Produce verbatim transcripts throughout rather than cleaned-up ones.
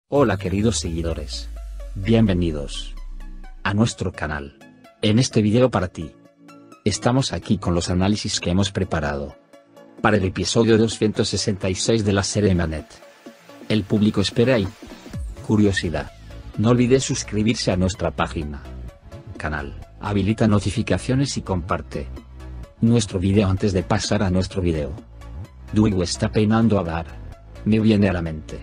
Hola queridos seguidores. Bienvenidos a nuestro canal. En este video para ti, estamos aquí con los análisis que hemos preparado para el episodio doscientos sesenta y seis de la serie Manet. El público espera y curiosidad. No olvides suscribirse a nuestra página, canal, habilita notificaciones y comparte nuestro video antes de pasar a nuestro video. Duigu está peinando a Bar. Me viene a la mente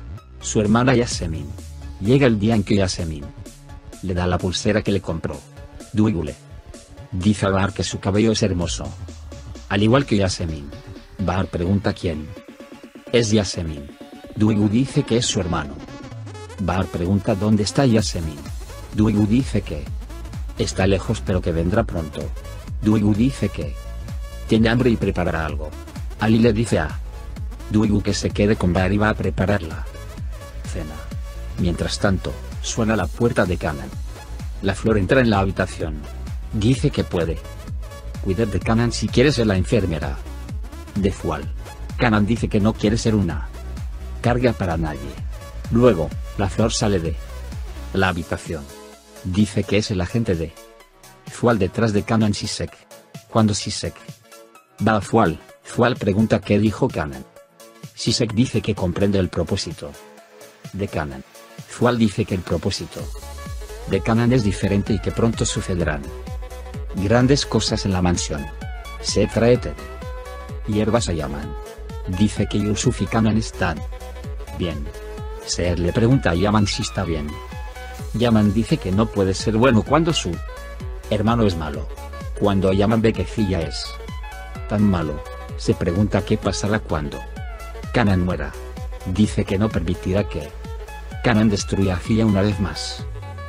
su hermana Yasemin. Llega el día en que Yasemin le da la pulsera que le compró. Duigu le dice a Bar que su cabello es hermoso, al igual que Yasemin. Bar pregunta quién es Yasemin. Duigu dice que es su hermano. Bar pregunta dónde está Yasemin. Duigu dice que está lejos pero que vendrá pronto. Duigu dice que tiene hambre y preparará algo. Ali le dice a Duigu que se quede con Bar y va a preparar la cena. Mientras tanto, suena la puerta de Kanan. La flor entra en la habitación. Dice que puede cuidar de Kanan si quiere ser la enfermera de Fual. Kanan dice que no quiere ser una carga para nadie. Luego, la flor sale de la habitación. Dice que es el agente de Fual detrás de Kanan Sisek. Cuando Sisek va a Fual, Fual pregunta qué dijo Kanan. Sisek dice que comprende el propósito de Kanan. Fual dice que el propósito de Kanan es diferente y que pronto sucederán grandes cosas en la mansión. Se trae té, hierbas a Yaman. Dice que Yusuf y Kanan están bien. Seher le pregunta a Yaman si está bien. Yaman dice que no puede ser bueno cuando su hermano es malo. Cuando Yaman ve que Filla es tan malo, se pregunta qué pasará cuando Kanan muera. Dice que no permitirá que Kanan destruya a Filla una vez más.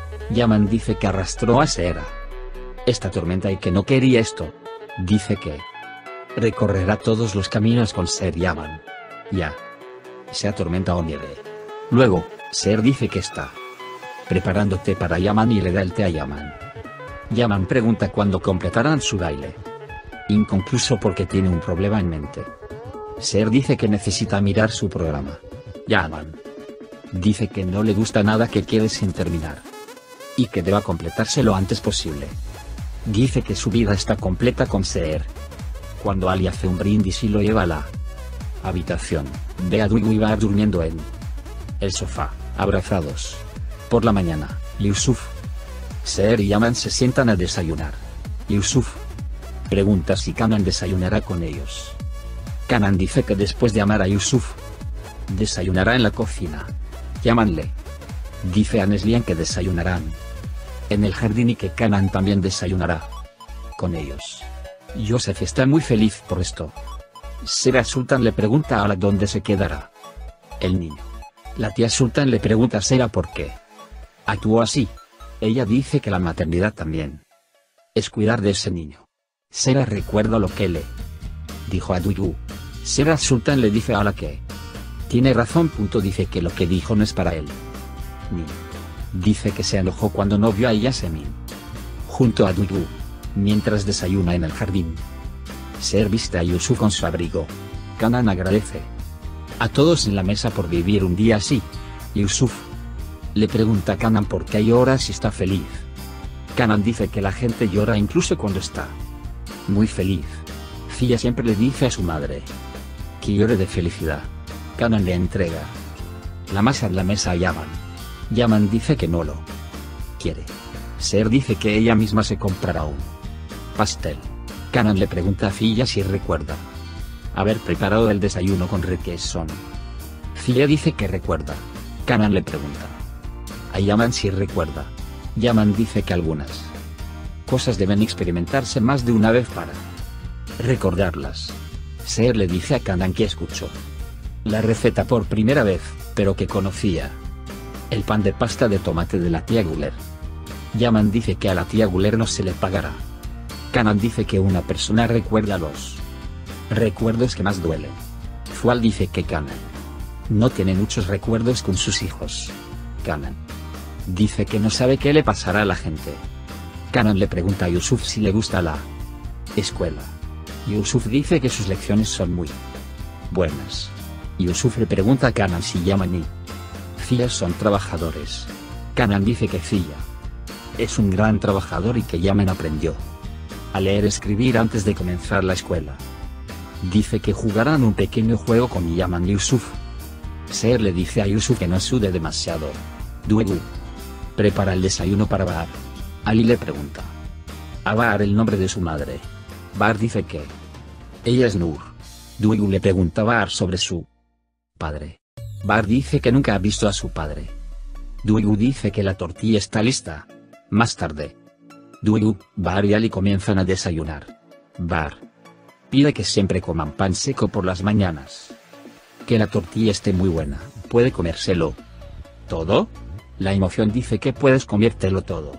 Yaman dice que arrastró a Seher a esta tormenta y que no quería esto. Dice que recorrerá todos los caminos con Seher y Yaman, ya sea tormenta o nieve. Luego, Seher dice que está preparando té para Yaman y le da el té a Yaman. Yaman pregunta cuándo completarán su baile, inconcluso porque tiene un problema en mente. Seher dice que necesita mirar su programa. Yaman dice que no le gusta nada que quede sin terminar y que deba completarse lo antes posible. Dice que su vida está completa con Seher. Cuando Ali hace un brindis y lo lleva a la habitación, ve a Duigu y Bar durmiendo en el sofá, abrazados. Por la mañana, Yusuf, Seher y Yaman se sientan a desayunar. Yusuf pregunta si Kanan desayunará con ellos. Kanan dice que después de amar a Yusuf, desayunará en la cocina. Yaman le dice a Neslihan que desayunarán en el jardín y que Kanan también desayunará con ellos. Yosef está muy feliz por esto. Sera Sultan le pregunta a Ala dónde se quedará el niño. La tía Sultan le pregunta a Sera por qué actuó así. Ella dice que la maternidad también es cuidar de ese niño. Sera recuerda lo que le dijo a Duigu. Sera Sultan le dice a Ala que tiene razón. Punto dice que lo que dijo no es para él. Ni dice que se enojó cuando no vio a Yasemin junto a Duigu mientras desayuna en el jardín. Seher viste a Yusuf con su abrigo. Kanan agradece a todos en la mesa por vivir un día así. Yusuf le pregunta a Kanan por qué llora si está feliz. Kanan dice que la gente llora incluso cuando está muy feliz. Filla siempre le dice a su madre que llore de felicidad. Kanan le entrega la masa en la mesa a Yaman. Yaman dice que no lo quiere. Seher dice que ella misma se comprará un pastel. Kanan le pregunta a Filla si recuerda haber preparado el desayuno con requesón. Filla dice que recuerda. Kanan le pregunta a Yaman si recuerda. Yaman dice que algunas cosas deben experimentarse más de una vez para recordarlas. Seher le dice a Kanan que escuchó la receta por primera vez, pero que conocía el pan de pasta de tomate de la tía Guler. Yaman dice que a la tía Guler no se le pagará. Kanan dice que una persona recuerda los recuerdos que más duelen. Fual dice que Kanan no tiene muchos recuerdos con sus hijos. Kanan dice que no sabe qué le pasará a la gente. Kanan le pregunta a Yusuf si le gusta la escuela. Yusuf dice que sus lecciones son muy buenas. Yusuf le pregunta a Kanan si Yaman y Zia son trabajadores. Kanan dice que Zia es un gran trabajador y que Yaman aprendió a leer y escribir antes de comenzar la escuela. Dice que jugarán un pequeño juego con Yaman y Yusuf. Seher le dice a Yusuf que no sude demasiado. Duegu prepara el desayuno para Bahar. Ali le pregunta a Bahar el nombre de su madre. Bahar dice que ella es Nur. Duegu le pregunta a Bahar sobre su padre. Bahar dice que nunca ha visto a su padre. Duegu dice que la tortilla está lista. Más tarde, Duegu, Bahar y Ali comienzan a desayunar. Bahar pide que siempre coman pan seco por las mañanas. Que la tortilla esté muy buena, ¿puede comérselo todo? La emoción dice que puedes comértelo todo.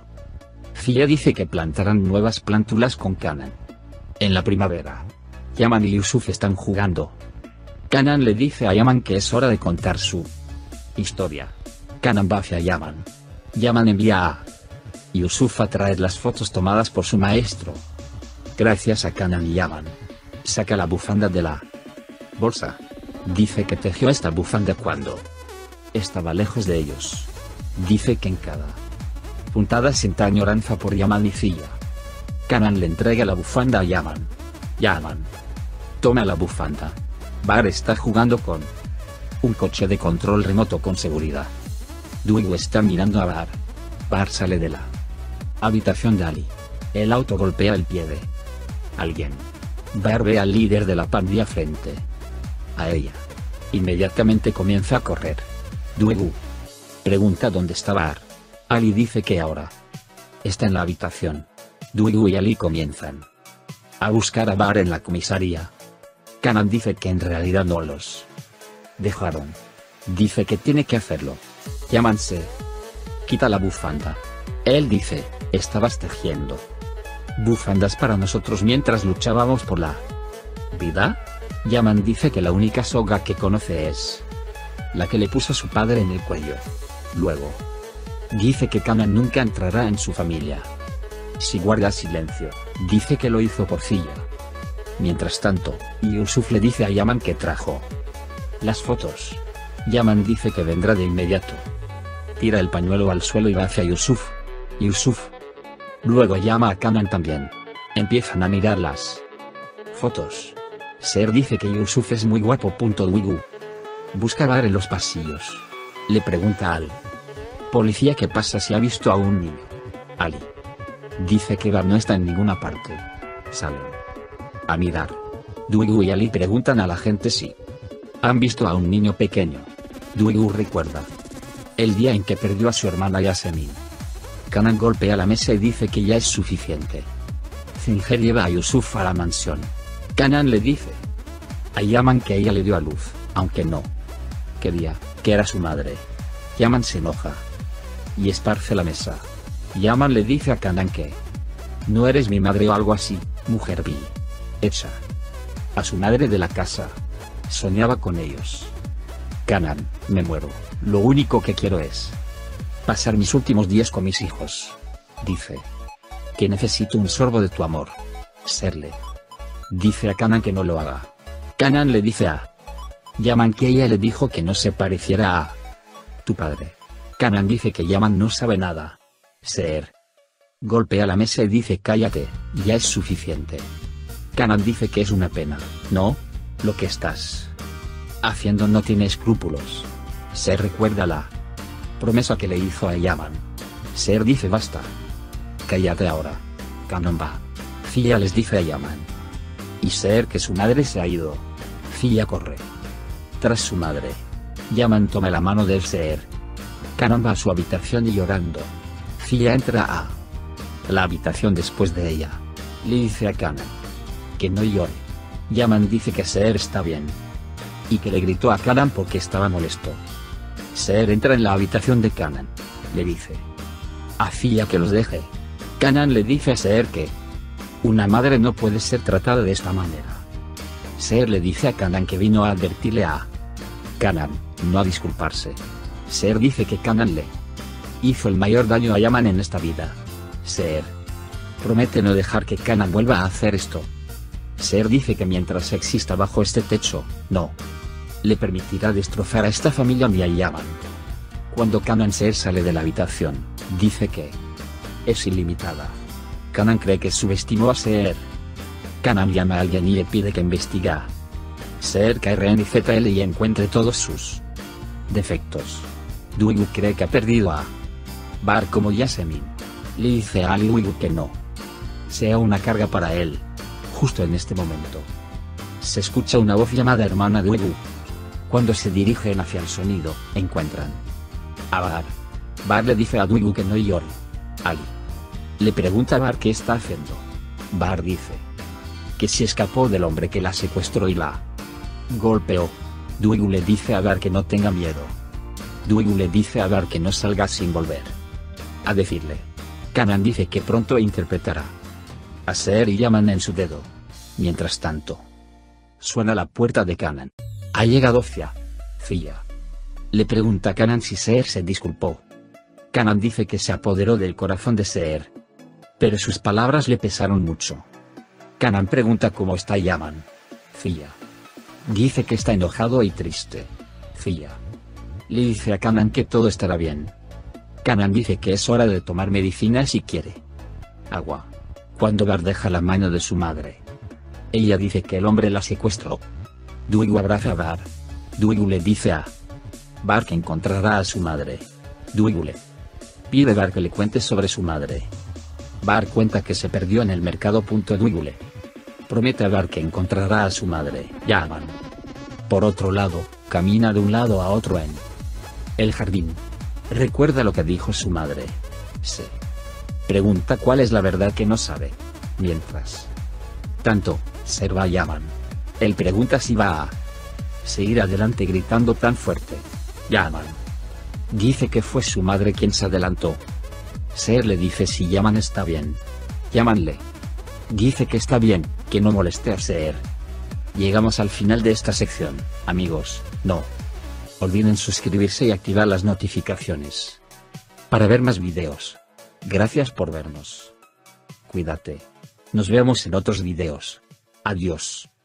Zia dice que plantarán nuevas plántulas con Kanan. En la primavera, Yaman y Yusuf están jugando. Kanan le dice a Yaman que es hora de contar su historia. Kanan va hacia Yaman. Yaman envía a Yusuf a traer las fotos tomadas por su maestro. Gracias a Kanan y Yaman, saca la bufanda de la bolsa. Dice que tejió esta bufanda cuando estaba lejos de ellos. Dice que en cada puntada sienta añoranza por Yaman y Zia. Kanan le entrega la bufanda a Yaman. Yaman toma la bufanda. Bahar está jugando con un coche de control remoto con seguridad. Duegu está mirando a Bahar. Bahar sale de la habitación de Ali. El auto golpea el pie de alguien. Bahar ve al líder de la pandilla frente a ella. Inmediatamente comienza a correr. Duegu pregunta dónde está Bahar. Ali dice que ahora está en la habitación. Duegu y Ali comienzan a buscar a Bahar en la comisaría. Kanan dice que en realidad no los dejaron. Dice que tiene que hacerlo. Yaman se quita la bufanda. Él dice, estabas tejiendo bufandas para nosotros mientras luchábamos por la vida. Yaman dice que la única soga que conoce es la que le puso su padre en el cuello. Luego dice que Kanan nunca entrará en su familia si guarda silencio. Dice que lo hizo por Zia. Mientras tanto, Yusuf le dice a Yaman que trajo las fotos. Yaman dice que vendrá de inmediato. Tira el pañuelo al suelo y va hacia Yusuf. Yusuf luego llama a Kanan también. Empiezan a mirar las fotos. Seher dice que Yusuf es muy guapo. Duegu busca a Bahar en los pasillos. Le pregunta al policía qué pasa si ha visto a un niño. Ali dice que Bahar no está en ninguna parte. Salen a mirar. Duegu y Ali preguntan a la gente si han visto a un niño pequeño. Duegu recuerda el día en que perdió a su hermana Yasemin. Kanan golpea la mesa y dice que ya es suficiente. Zinger lleva a Yusuf a la mansión. Kanan le dice a Yaman que ella le dio a luz, aunque no quería, que era su madre. Yaman se enoja y esparce la mesa. Yaman le dice a Kanan que no eres mi madre o algo así, mujer vi. Echa a su madre de la casa. Soñaba con ellos. Kanan, me muero, lo único que quiero es pasar mis últimos días con mis hijos. Dice que necesito un sorbo de tu amor. Serle dice a Kanan que no lo haga. Kanan le dice a Yaman que ella le dijo que no se pareciera a tu padre. Kanan dice que Yaman no sabe nada. Seher golpea la mesa y dice cállate, ya es suficiente. Kanan dice que es una pena. No, lo que estás haciendo no tiene escrúpulos. Seher recuerda la promesa que le hizo a Yaman. Seher dice basta. Cállate ahora. Kanan va. Zia les dice a Yaman y Seher que su madre se ha ido. Zia corre tras su madre. Yaman toma la mano de Seher. Kanan va a su habitación y llorando. Zia entra a la habitación después de ella. Le dice a Kanan que no llore. Yaman dice que Seher está bien y que le gritó a Kanan porque estaba molesto. Seher entra en la habitación de Kanan. Le dice a Zia que los deje. Kanan le dice a Seher que una madre no puede ser tratada de esta manera. Seher le dice a Kanan que vino a advertirle a Kanan, no a disculparse. Seher dice que Kanan le hizo el mayor daño a Yaman en esta vida. Seher promete no dejar que Kanan vuelva a hacer esto. Seher dice que mientras exista bajo este techo, no le permitirá destrozar a esta familia ni a Yaman. Cuando Kanan Seher sale de la habitación, dice que es ilimitada. Kanan cree que subestimó a Seher. Kanan llama a alguien y le pide que investiga. Seher cae en I Z L y encuentre todos sus defectos. Duigu cree que ha perdido a Bar como Yasemin. Le dice a Duigu que no sea una carga para él. Justo en este momento se escucha una voz llamada hermana Duigu. Cuando se dirigen hacia el sonido, encuentran a Bar. Bar le dice a Duigu que no llore. Ali le pregunta a Bar qué está haciendo. Bar dice que se escapó del hombre que la secuestró y la golpeó. Duigu le dice a Bar que no tenga miedo. Duigu le dice a Bar que no salga sin volver a decirle. Kanan dice que pronto interpretará a Seher y llaman en su dedo. Mientras tanto, suena la puerta de Kanan. Ha llegado Fia. Fia le pregunta a Kanan si Seher se disculpó. Kanan dice que se apoderó del corazón de Seher, pero sus palabras le pesaron mucho. Kanan pregunta cómo está Yaman. Fia dice que está enojado y triste. Fia le dice a Kanan que todo estará bien. Kanan dice que es hora de tomar medicina si quiere agua. Cuando Bar deja la mano de su madre, ella dice que el hombre la secuestró. Duigu abraza a Bar. Duigu le dice a Bar que encontrará a su madre. Duigu le pide a Bar que le cuente sobre su madre. Bar cuenta que se perdió en el mercado. Duigu le promete a Bar que encontrará a su madre, Yaman. Por otro lado, camina de un lado a otro en el jardín. Recuerda lo que dijo su madre. Se pregunta cuál es la verdad que no sabe. Mientras tanto, Seher va a Yaman. Él pregunta si va a seguir adelante gritando tan fuerte. Yaman dice que fue su madre quien se adelantó. Seher le dice si Yaman está bien. Yaman le dice que está bien, que no moleste a Seher. Llegamos al final de esta sección, amigos. No olviden suscribirse y activar las notificaciones para ver más videos. Gracias por vernos. Cuídate. Nos vemos en otros videos. Adiós.